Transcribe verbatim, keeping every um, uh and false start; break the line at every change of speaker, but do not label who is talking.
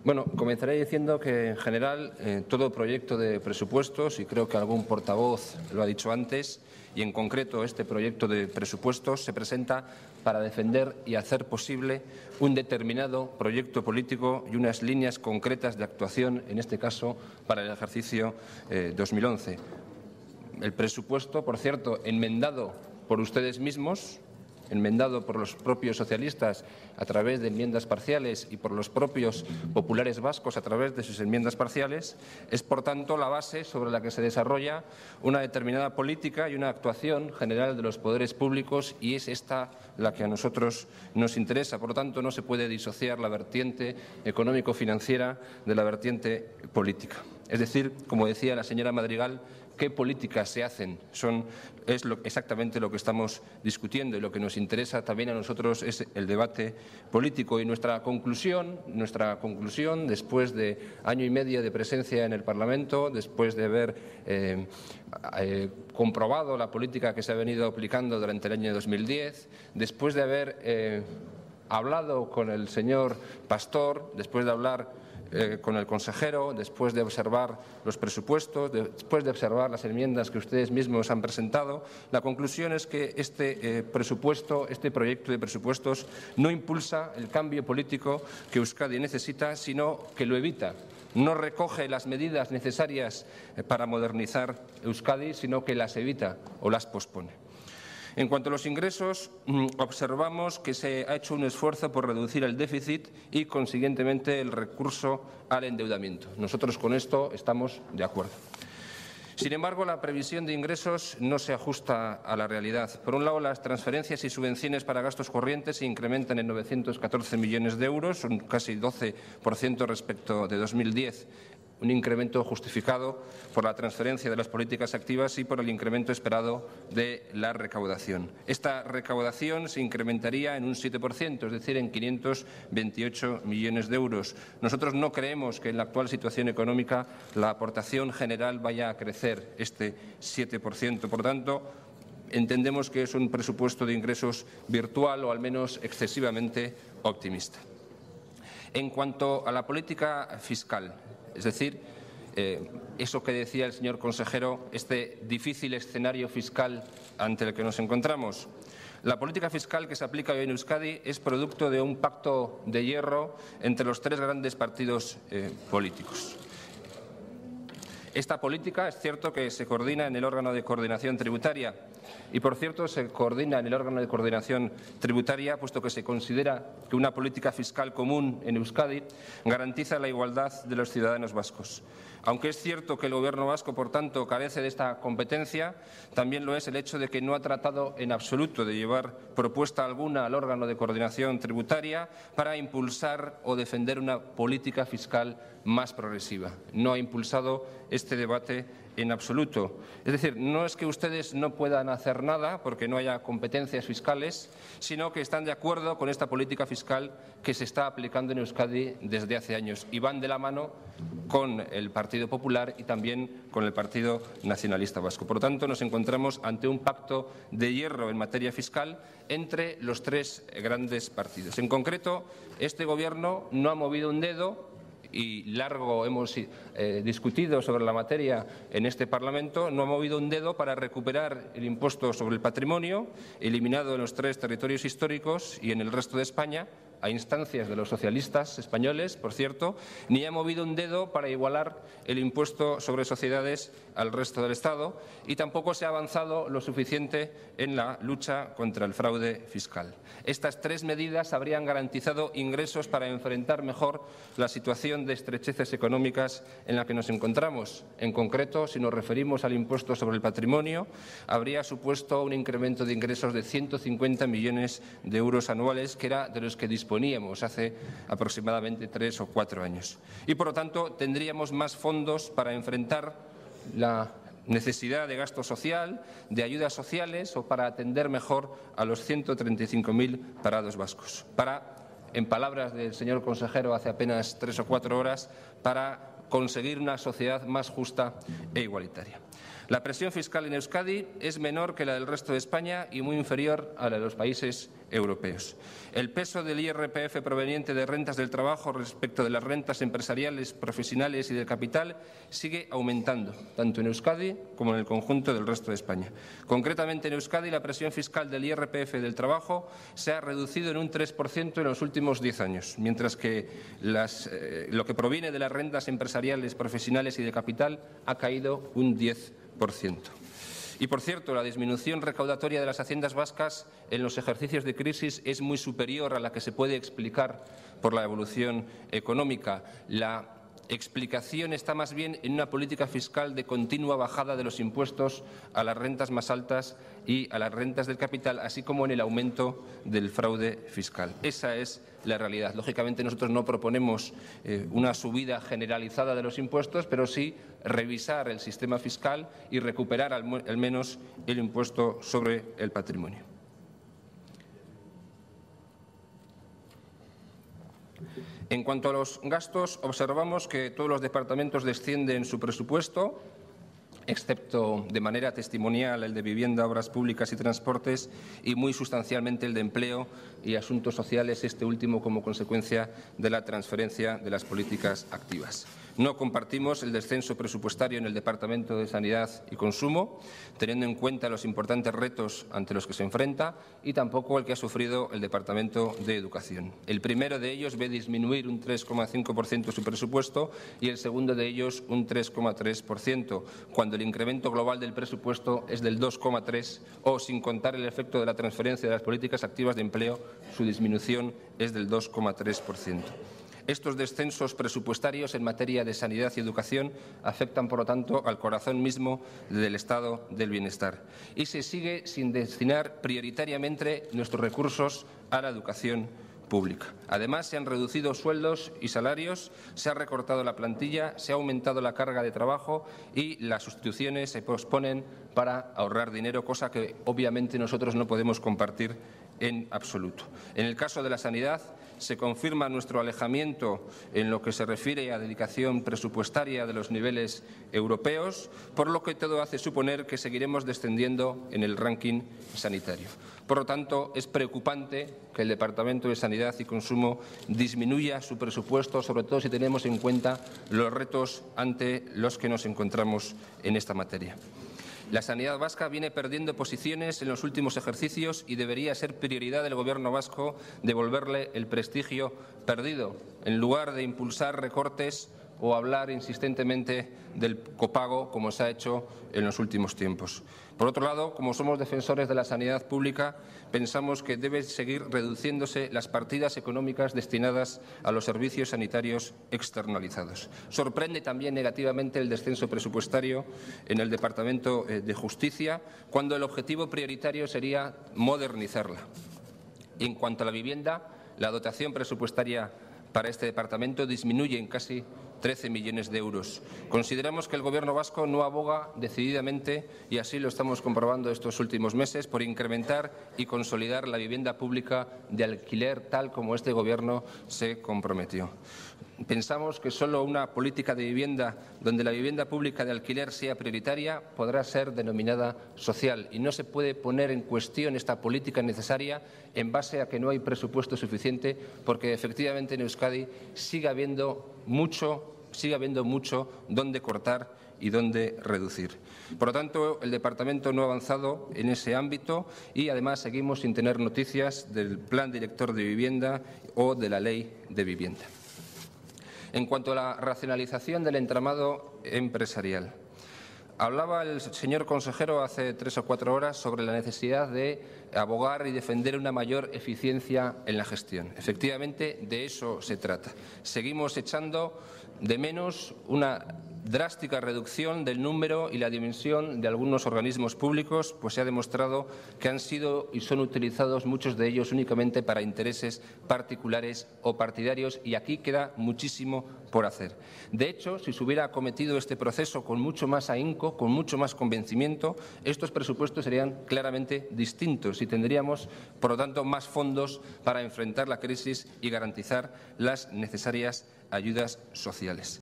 Bueno, comenzaré diciendo que, en general, eh, todo proyecto de presupuestos, y creo que algún portavoz lo ha dicho antes, y en concreto este proyecto de presupuestos, se presenta para defender y hacer posible un determinado proyecto político y unas líneas concretas de actuación, en este caso, para el ejercicio eh, dos mil once. El presupuesto, por cierto, enmendado por ustedes mismos, enmendado por los propios socialistas a través de enmiendas parciales y por los propios populares vascos a través de sus enmiendas parciales, es, por tanto, la base sobre la que se desarrolla una determinada política y una actuación general de los poderes públicos, y es esta la que a nosotros nos interesa. Por lo tanto, no se puede disociar la vertiente económico-financiera de la vertiente política. Es decir, como decía la señora Madrigal, ¿qué políticas se hacen? Son, es lo, exactamente lo que estamos discutiendo, y lo que nos interesa también a nosotros es el debate político. Y nuestra conclusión, nuestra conclusión después de año y medio de presencia en el Parlamento, después de haber eh, eh, comprobado la política que se ha venido aplicando durante el año dos mil diez, después de haber eh, hablado con el señor Pastor, después de hablar Eh, con el consejero, después de observar los presupuestos, después de observar las enmiendas que ustedes mismos han presentado, la conclusión es que este eh, presupuesto, este proyecto de presupuestos, no impulsa el cambio político que Euskadi necesita, sino que lo evita. No recoge las medidas necesarias para modernizar Euskadi, sino que las evita o las pospone. En cuanto a los ingresos, observamos que se ha hecho un esfuerzo por reducir el déficit y, consiguientemente, el recurso al endeudamiento. Nosotros con esto estamos de acuerdo. Sin embargo, la previsión de ingresos no se ajusta a la realidad. Por un lado, las transferencias y subvenciones para gastos corrientes se incrementan en novecientos catorce millones de euros, un casi doce por ciento respecto de dos mil diez. Un incremento justificado por la transferencia de las políticas activas y por el incremento esperado de la recaudación. Esta recaudación se incrementaría en un siete por ciento, es decir, en quinientos veintiocho millones de euros. Nosotros no creemos que en la actual situación económica la aportación general vaya a crecer este siete por ciento. Por tanto, entendemos que es un presupuesto de ingresos virtual o al menos excesivamente optimista. En cuanto a la política fiscal, es decir, eh, eso que decía el señor consejero, este difícil escenario fiscal ante el que nos encontramos. La política fiscal que se aplica hoy en Euskadi es producto de un pacto de hierro entre los tres grandes partidos eh, políticos. Esta política es cierto que se coordina en el órgano de coordinación tributaria y, por cierto, se coordina en el órgano de coordinación tributaria puesto que se considera que una política fiscal común en Euskadi garantiza la igualdad de los ciudadanos vascos. Aunque es cierto que el Gobierno vasco, por tanto, carece de esta competencia, también lo es el hecho de que no ha tratado en absoluto de llevar propuesta alguna al órgano de coordinación tributaria para impulsar o defender una política fiscal más progresiva. No ha impulsado este debate en absoluto. Es decir, no es que ustedes no puedan hacer nada porque no haya competencias fiscales, sino que están de acuerdo con esta política fiscal que se está aplicando en Euskadi desde hace años y van de la mano con el Partido Popular y también con el Partido Nacionalista Vasco. Por lo tanto, nos encontramos ante un pacto de hierro en materia fiscal entre los tres grandes partidos. En concreto, este Gobierno no ha movido un dedo, y largo hemos eh, discutido sobre la materia en este Parlamento, no ha movido un dedo para recuperar el impuesto sobre el patrimonio, eliminado en los tres territorios históricos y en el resto de España, a instancias de los socialistas españoles, por cierto, ni ha movido un dedo para igualar el impuesto sobre sociedades al resto del Estado, y tampoco se ha avanzado lo suficiente en la lucha contra el fraude fiscal. Estas tres medidas habrían garantizado ingresos para enfrentar mejor la situación de estrecheces económicas en la que nos encontramos. En concreto, si nos referimos al impuesto sobre el patrimonio, habría supuesto un incremento de ingresos de ciento cincuenta millones de euros anuales, que era de los que disponíamos hace aproximadamente tres o cuatro años. Y, por lo tanto, tendríamos más fondos para enfrentar la necesidad de gasto social, de ayudas sociales o para atender mejor a los ciento treinta y cinco mil parados vascos. Para, en palabras del señor consejero hace apenas tres o cuatro horas, para conseguir una sociedad más justa e igualitaria. La presión fiscal en Euskadi es menor que la del resto de España y muy inferior a la de los países europeos. El peso del I R P F proveniente de rentas del trabajo respecto de las rentas empresariales, profesionales y del capital sigue aumentando, tanto en Euskadi como en el conjunto del resto de España. Concretamente, en Euskadi, la presión fiscal del I R P F del trabajo se ha reducido en un tres por ciento en los últimos diez años, mientras que las, eh, lo que proviene de las rentas empresariales, profesionales y de capital ha caído un diez por ciento. Y, por cierto, la disminución recaudatoria de las haciendas vascas en los ejercicios de crisis es muy superior a la que se puede explicar por la evolución económica. La explicación está más bien en una política fiscal de continua bajada de los impuestos a las rentas más altas y a las rentas del capital, así como en el aumento del fraude fiscal. Esa es la realidad. Lógicamente, nosotros no proponemos eh, una subida generalizada de los impuestos, pero sí revisar el sistema fiscal y recuperar al, al menos el impuesto sobre el patrimonio. En cuanto a los gastos, observamos que todos los departamentos descienden su presupuesto, excepto de manera testimonial el de Vivienda, Obras Públicas y Transportes, y muy sustancialmente el de Empleo y Asuntos Sociales, este último como consecuencia de la transferencia de las políticas activas. No compartimos el descenso presupuestario en el Departamento de Sanidad y Consumo, teniendo en cuenta los importantes retos ante los que se enfrenta, y tampoco el que ha sufrido el Departamento de Educación. El primero de ellos ve disminuir un tres coma cinco por ciento su presupuesto y el segundo de ellos un tres coma tres por ciento, cuando el incremento global del presupuesto es del dos coma tres por ciento o, sin contar el efecto de la transferencia de las políticas activas de empleo, su disminución es del dos coma tres por ciento. Estos descensos presupuestarios en materia de sanidad y educación afectan, por lo tanto, al corazón mismo del Estado del bienestar. Y se sigue sin destinar prioritariamente nuestros recursos a la educación pública. Además, se han reducido sueldos y salarios, se ha recortado la plantilla, se ha aumentado la carga de trabajo y las sustituciones se posponen para ahorrar dinero, cosa que obviamente nosotros no podemos compartir en absoluto. En el caso de la sanidad, se confirma nuestro alejamiento en lo que se refiere a dedicación presupuestaria de los niveles europeos, por lo que todo hace suponer que seguiremos descendiendo en el ranking sanitario. Por lo tanto, es preocupante que el Departamento de Sanidad y Consumo disminuya su presupuesto, sobre todo si tenemos en cuenta los retos ante los que nos encontramos en esta materia. La sanidad vasca viene perdiendo posiciones en los últimos ejercicios y debería ser prioridad del Gobierno vasco devolverle el prestigio perdido, en lugar de impulsar recortes o hablar insistentemente del copago, como se ha hecho en los últimos tiempos. Por otro lado, como somos defensores de la sanidad pública, pensamos que deben seguir reduciéndose las partidas económicas destinadas a los servicios sanitarios externalizados. Sorprende también negativamente el descenso presupuestario en el Departamento de Justicia, cuando el objetivo prioritario sería modernizarla. Y en cuanto a la vivienda, la dotación presupuestaria para este departamento disminuye en casi trece millones de euros. Consideramos que el Gobierno vasco no aboga decididamente, y así lo estamos comprobando estos últimos meses, por incrementar y consolidar la vivienda pública de alquiler tal como este Gobierno se comprometió. Pensamos que solo una política de vivienda donde la vivienda pública de alquiler sea prioritaria podrá ser denominada social, y no se puede poner en cuestión esta política necesaria en base a que no hay presupuesto suficiente, porque efectivamente en Euskadi sigue habiendo mucho sigue habiendo mucho donde cortar y donde reducir. Por lo tanto, el Departamento no ha avanzado en ese ámbito y, además, seguimos sin tener noticias del Plan Director de Vivienda o de la Ley de Vivienda. En cuanto a la racionalización del entramado empresarial, hablaba el señor consejero hace tres o cuatro horas sobre la necesidad de abogar y defender una mayor eficiencia en la gestión. Efectivamente, de eso se trata. Seguimos echando de menos una drástica reducción del número y la dimensión de algunos organismos públicos, pues se ha demostrado que han sido y son utilizados muchos de ellos únicamente para intereses particulares o partidarios, y aquí queda muchísimo por hacer. De hecho, si se hubiera acometido este proceso con mucho más ahínco, con mucho más convencimiento, estos presupuestos serían claramente distintos y tendríamos, por lo tanto, más fondos para enfrentar la crisis y garantizar las necesarias ayudas sociales.